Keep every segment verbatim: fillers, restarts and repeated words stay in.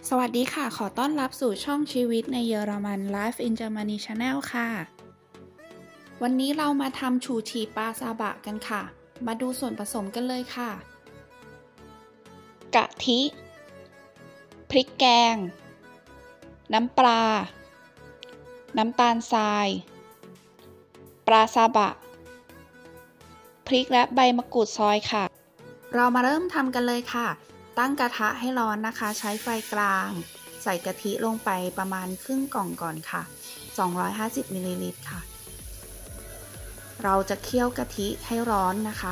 สวัสดีค่ะ ขอต้อนรับสู่ช่องชีวิตในเยอรมัน Life in Germany Channel ค่ะ วันนี้เรามาทำชูชีปลาซาบะกันค่ะ มาดูส่วนผสมกันเลยค่ะ กะทิ พริกแกง น้ำปลา น้ำตาลทราย ปลาซาบะ พริกและใบมะกรูดซอยค่ะ เรามาเริ่มทำกันเลยค่ะตั้งกระทะให้ร้อนนะคะใช้ไฟกลางใส่กะทิลงไปประมาณครึ่งกล่องก่อนค่ะสองร้อยห้าสิบมิลลิลิตรค่ะเราจะเคี่ยวกะทิให้ร้อนนะคะ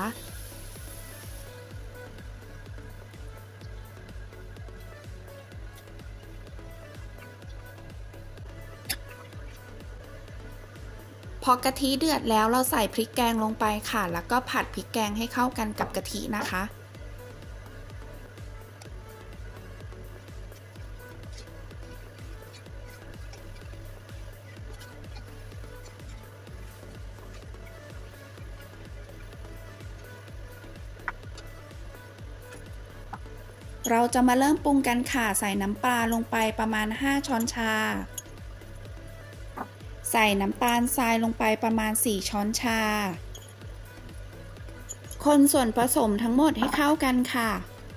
พอกะทิเดือดแล้วเราใส่พริกแกงลงไปค่ะแล้วก็ผัดพริกแกงให้เข้ากันกับกะทินะคะเราจะมาเริ่มปรุงกันค่ะใส่น้ำปลาลงไปประมาณห้าช้อนชาใส่น้ำตาลทรายลงไปประมาณสี่ช้อนชาคนส่วนผสมทั้งหมดให้เข้ากันค่ะ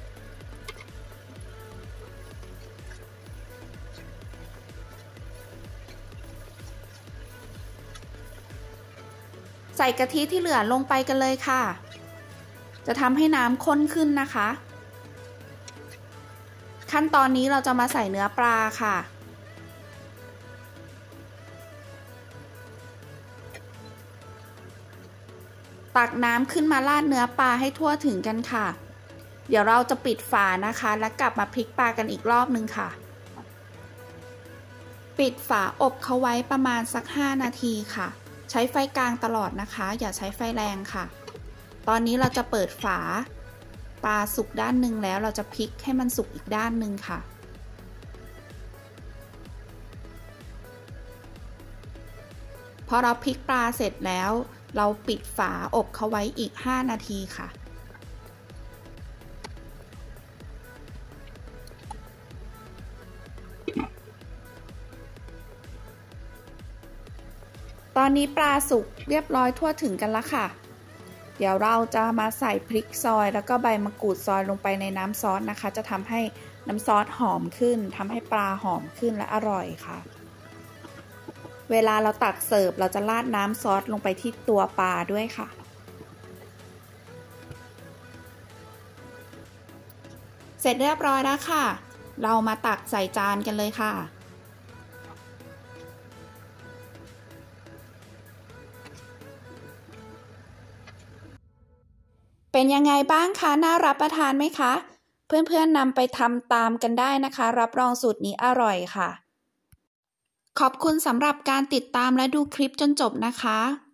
ใส่กะทิที่เหลือลงไปกันเลยค่ะจะทำให้น้ำข้นขึ้นนะคะขั้นตอนนี้เราจะมาใส่เนื้อปลาค่ะตักน้ำขึ้นมาราดเนื้อปลาให้ทั่วถึงกันค่ะเดี๋ยวเราจะปิดฝานะคะแล้วกลับมาพลิกปลากันอีกรอบนึงค่ะปิดฝาอบเขาไว้ประมาณสักห้านาทีค่ะใช้ไฟกลางตลอดนะคะอย่าใช้ไฟแรงค่ะตอนนี้เราจะเปิดฝาปลาสุกด้านหนึ่งแล้วเราจะพลิกให้มันสุกอีกด้านหนึ่งค่ะพอเราพลิกปลาเสร็จแล้วเราปิดฝาอบเขาไว้อีกห้านาทีค่ะตอนนี้ปลาสุกเรียบร้อยทั่วถึงกันแล้วค่ะเดี๋ยวเราจะมาใส่พริกซอยแล้วก็ใบมะกรูดซอยลงไปในน้ำซอสนะคะจะทำให้น้ำซอสหอมขึ้นทำให้ปลาหอมขึ้นและอร่อยค่ะเวลาเราตักเสิร์ฟเราจะราดน้ำซอสลงไปที่ตัวปลาด้วยค่ะเสร็จเรียบร้อยแล้วค่ะเรามาตักใส่จานกันเลยค่ะเป็นยังไงบ้างคะน่ารับประทานไหมคะเพื่อนๆนำไปทำตามกันได้นะคะรับรองสูตรนี้อร่อยค่ะขอบคุณสำหรับการติดตามและดูคลิปจนจบนะคะ